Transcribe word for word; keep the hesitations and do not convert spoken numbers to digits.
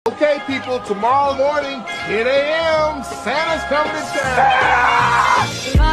Okay, people, tomorrow morning, ten A M, Santa's coming to town.